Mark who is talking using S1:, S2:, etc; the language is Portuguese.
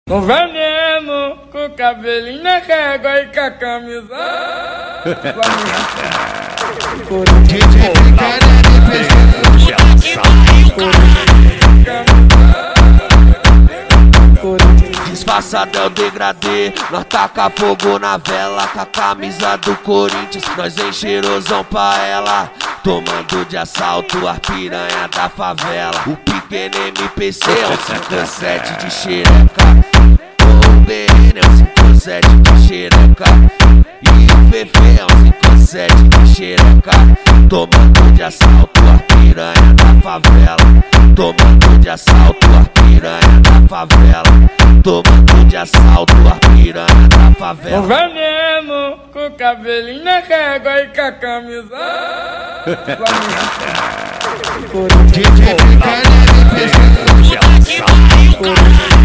S1: No veneno, com o cabelinho na régua e com a camisa.
S2: Disfarçadão degradê, nós taca fogo na vela com a camisa do Corinthians, nós encheirosão pra ela, tomando de assalto a piranha da favela. O pequeno MPC é um 57 de xereca, o BN é um 57 de xereca, e o VV é um 57 de xereca, tomando de assalto a piranha da favela, tomando de assalto a piranha da favela, tomando de assalto a piranha da favela.
S1: O veneno, com o cabelinho na régua e com a camisa.
S3: DJ